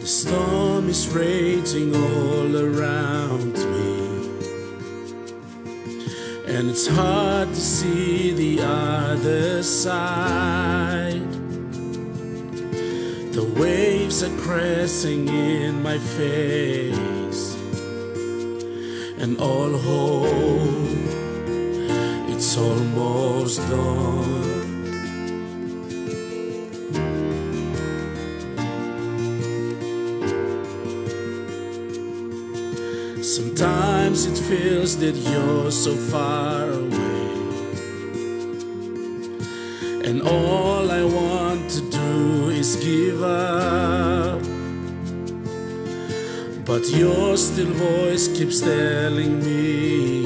The storm is raging all around me, and it's hard to see the other side. The waves are crashing in my face, and all hope, it's almost gone. Sometimes it feels that you're so far away, and all I want to do is give up. But your still voice keeps telling me,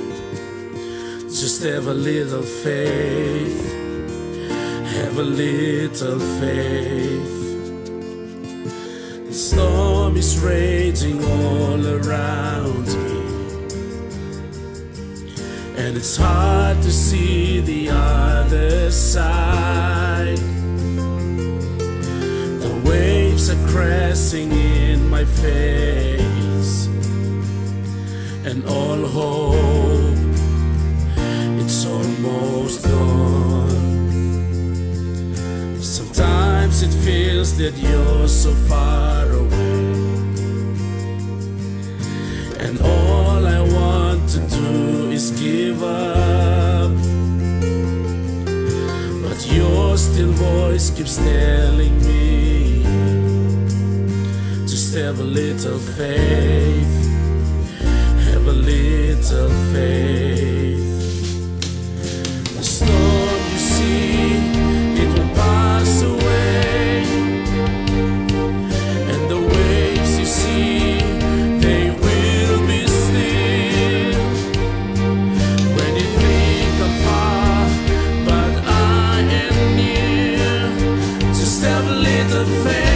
just have a little faith, have a little faith. The storm is raging all around me, and it's hard to see the other side. The waves are crashing in my face, and all hope, it's almost gone. Sometimes it feels that you're so far away, and all I want to do is give up. But your still voice keeps telling me, just have a little faith, have a little faith. The storm you see, it will pass away, and the waves you see, they will be still. When you think I'm far, but I am near, just have a little faith.